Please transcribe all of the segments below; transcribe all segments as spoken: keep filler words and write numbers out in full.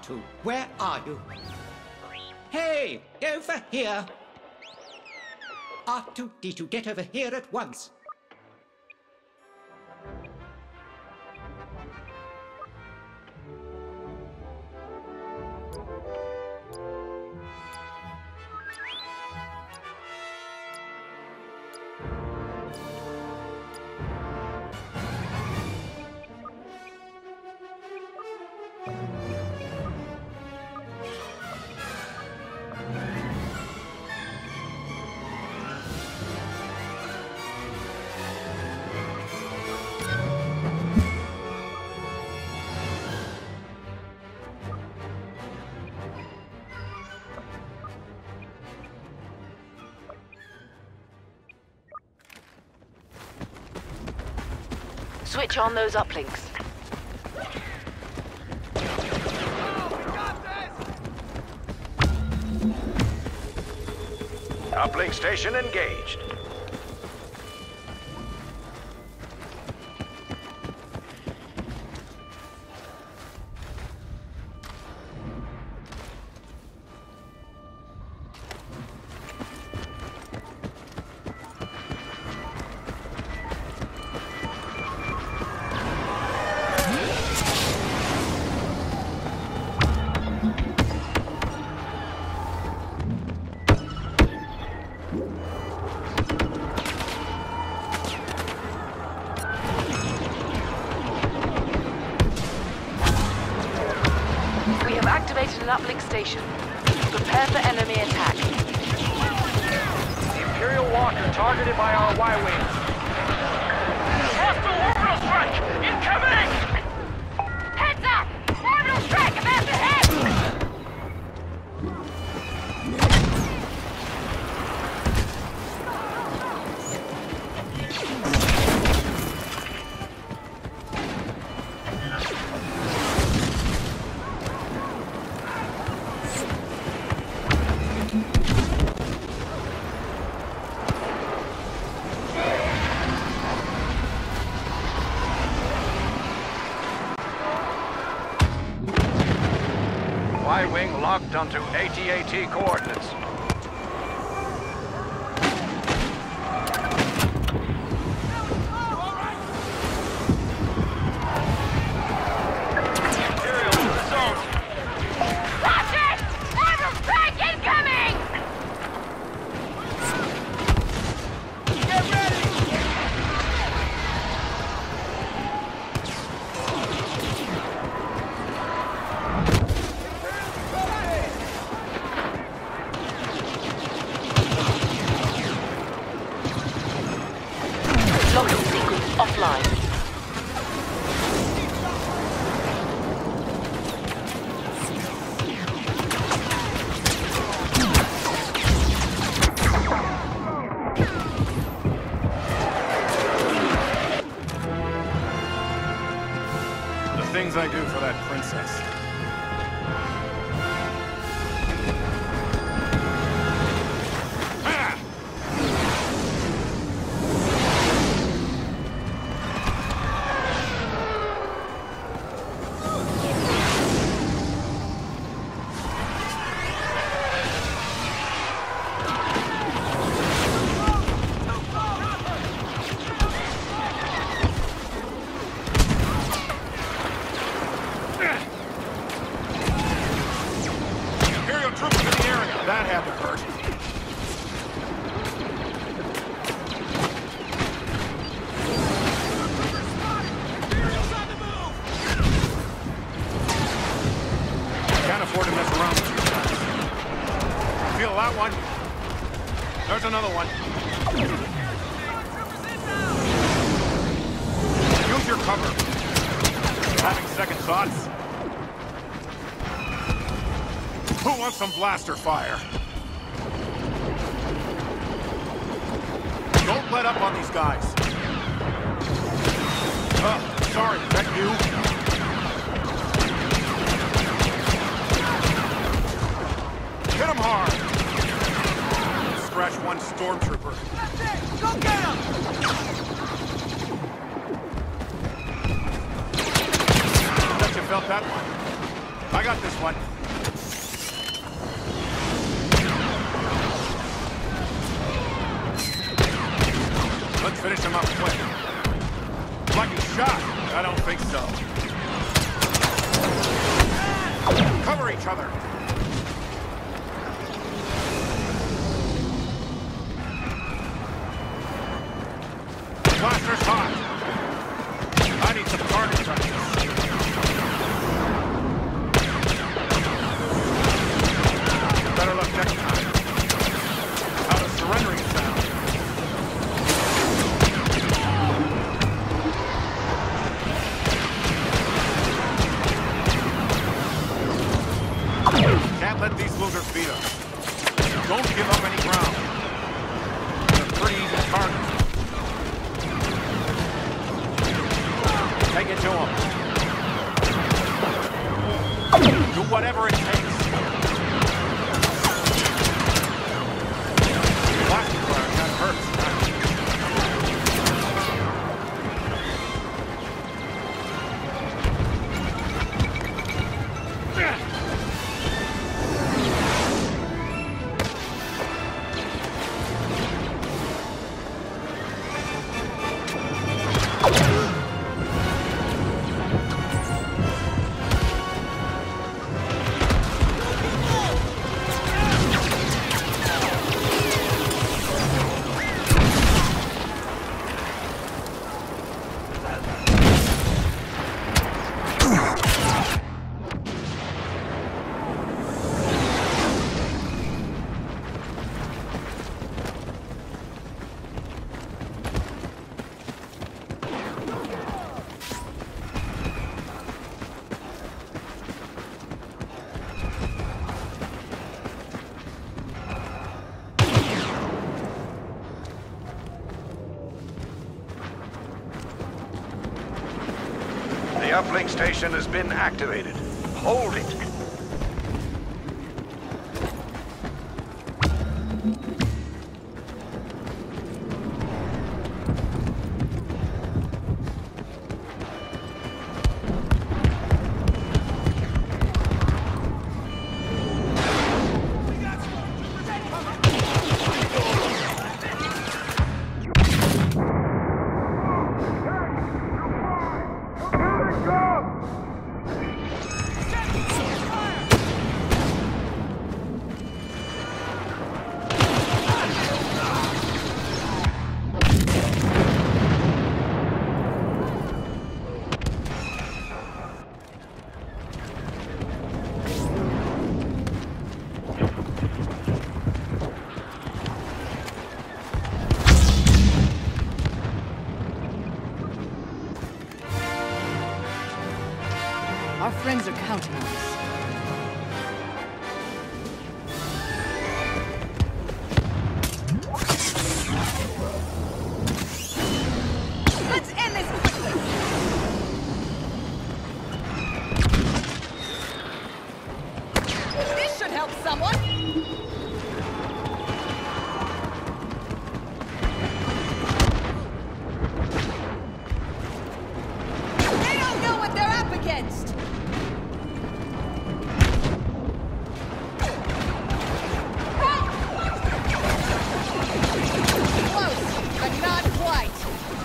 two, where are you? Hey, over here! R two D two, get over here at once! Switch on those uplinks. Uplink station engaged. An uplink station. Prepare for enemy attack. The Imperial Walker targeted by our Y-Wings. Hostile orbital strike! Incoming! Heads up! Orbital strike about to hit! Y-Wing locked onto A T A T coordinates. Imperial to the zone. Watch it! Orbital strike incoming! Get ready! Locking sequence offline. The things I do for that princess. That had to hurt. Can't afford to mess around with you guys. Feel that one? There's another one. Use your cover. Having second thoughts? Who wants some blaster fire? Don't let up on these guys. Uh, sorry, is that you? Hit him hard! Scratch one stormtrooper. That's it! Go get him! Bet you felt that one. I got this one. Let's finish him up quick. Lucky shot. I don't think so. Cover each other. Blaster's hot. I need some target practice. Better luck next time. How does surrendering sound? Can't let these losers beat us. Don't give up any ground. They're pretty easy targets. Take it to him. Do whatever it takes. Plastic fire kind of hurts. The uplink station has been activated. Hold it. Our friends are counting on us. Let's end this quickly! This should help someone! They don't know what they're up against! Close, but not quite.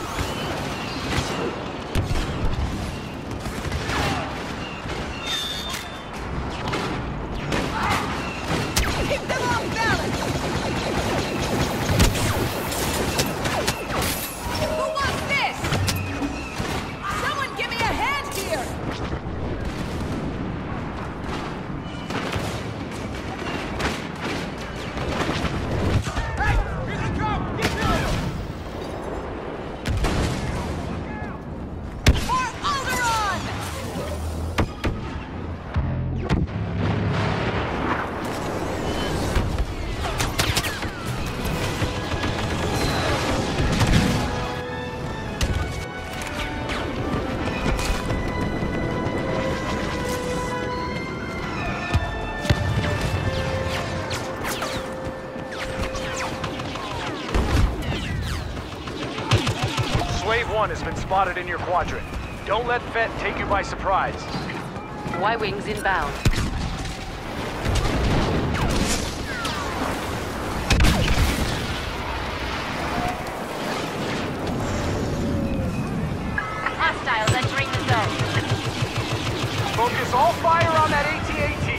Keep them off balance! Who wants this? Someone give me a hand here! For Alderaan! Slave one has been spotted in your quadrant. Don't let Fett take you by surprise. Y-Wings inbound. Hostiles entering the zone. Focus all fire on that A T A T.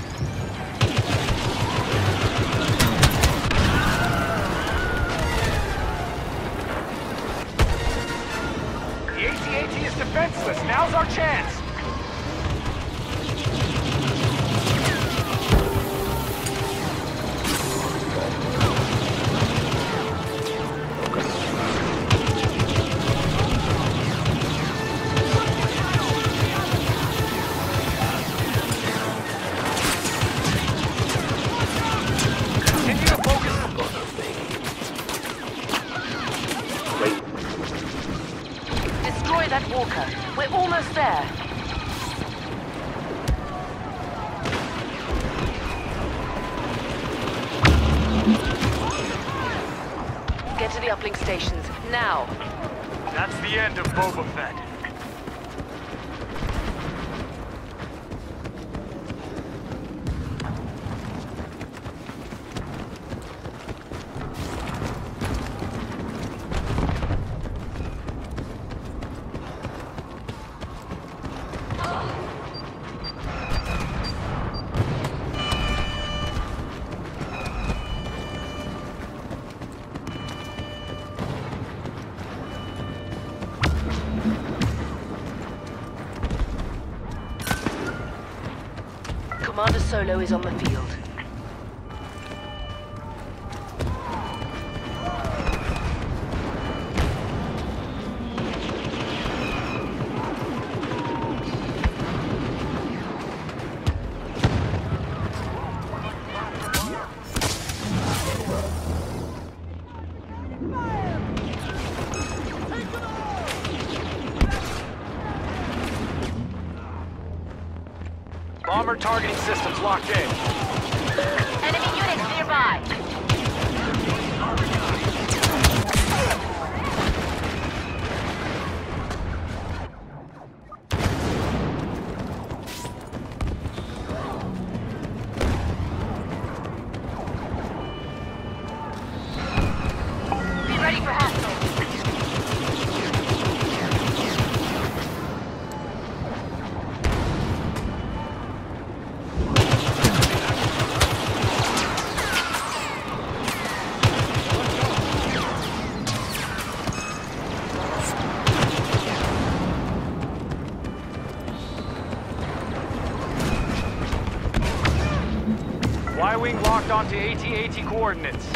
The A T A T is defenseless. Now's our chance. Continue to focus. Destroy that walker. We're almost there. Get to the uplink stations, now. That's the end of Boba Fett. Commander Solo is on the field. Bomber targeting systems locked in. Enemy units nearby. Be ready for hostiles. Y-Wing locked onto A T A T coordinates.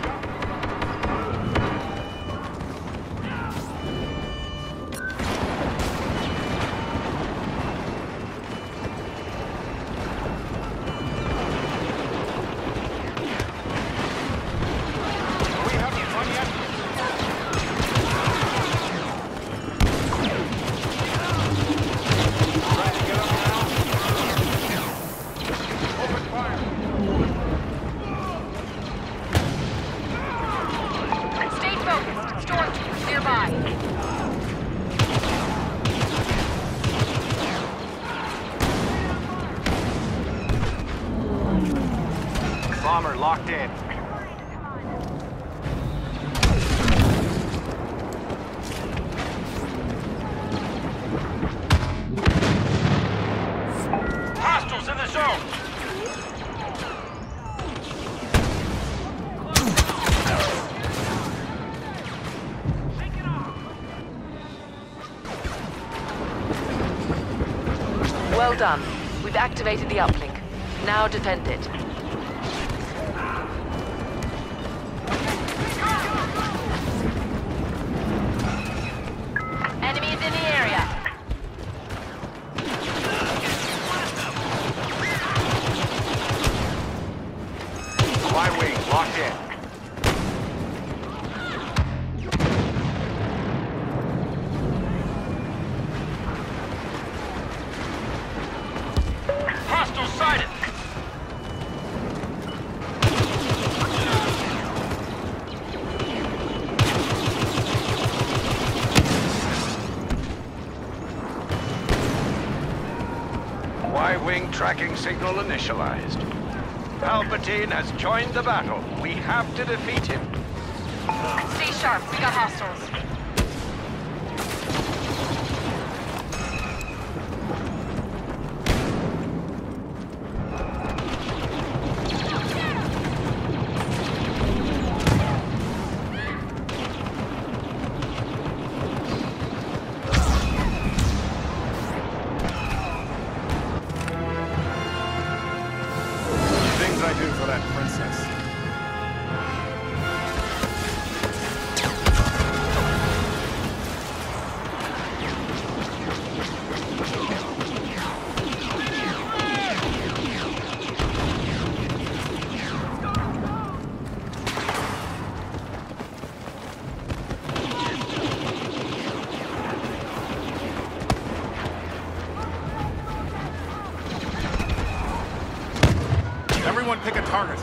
We haven't run yet. Trying to get up now. Open fire. Stay focused. Stormtroopers nearby. Bomber locked in. Hostiles in the zone. Well done. We've activated the uplink. Now defend it. Enemies in the area. Y-Wing locked in. Hostile sighted. Incoming tracking signal initialized. Palpatine has joined the battle. We have to defeat him. Stay sharp. We got hostiles. Things I do for that princess. Everyone pick a target.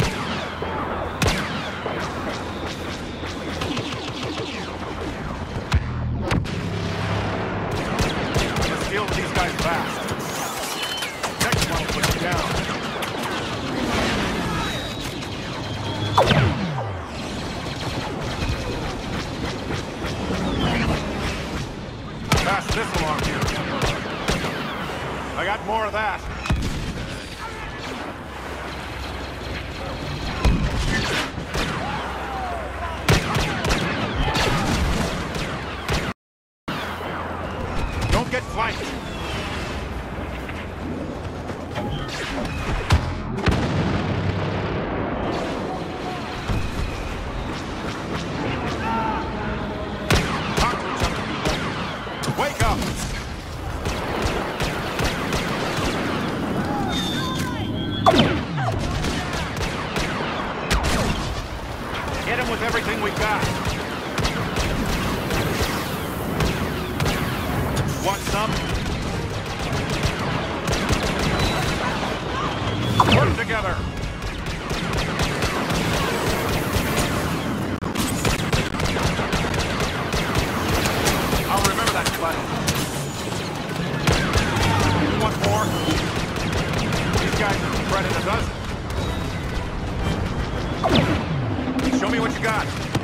Let's deal with these guys fast. Next one will put you down. Pass this along here. I got more of that. Don't get flanked. Talk to each other. Wake up. Get him with everything we got. Want some? Work together. I'll remember that, buddy. You want more? These guys are spread in a dozen. Show me what you got.